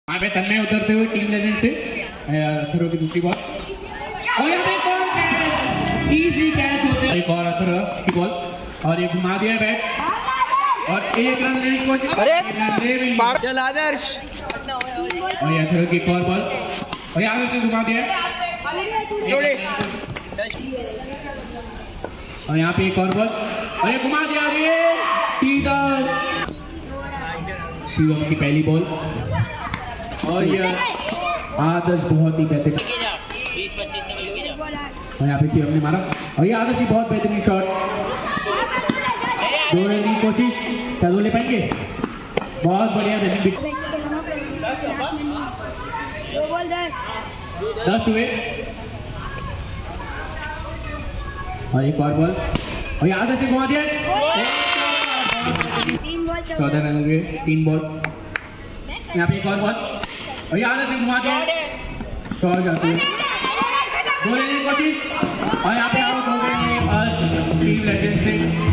यहाँ पे तन्मय उतरते हुए टीम लेजेंड से अथर्व की दूसरी बॉल और यहाँ पे कॉल इजी कैच होते हैं। एक और अथर्व की बॉल और ये घुमा दिया बैट और एक रन लेने की कोशिश। चल आदर्श और ये अथर्व की एक और बॉल और यहाँ से घुमा दिया और यहाँ पे एक और बॉल और ये घुमा दिया शिवम की पहली बॉल और ये आदर्श बहुत ही बेहतरीन और यहाँ पे शिवम ने मारा और ये आदर्श की बहुत बेहतरीन शॉट। 2 रन की कोशिश, क्या 2 ले पाएंगे? बहुत बढ़िया रनिंग। 10 हुए और एक और बॉल और ये आदर्श ने घुमा दिया। 14 रन हो गए, 3 बॉल। यहाँ पे एक और बॉल और ये आदर्श ने घुमा दिया। शॉट जाती है, 2 लेने की कोशिश और यहाँ पे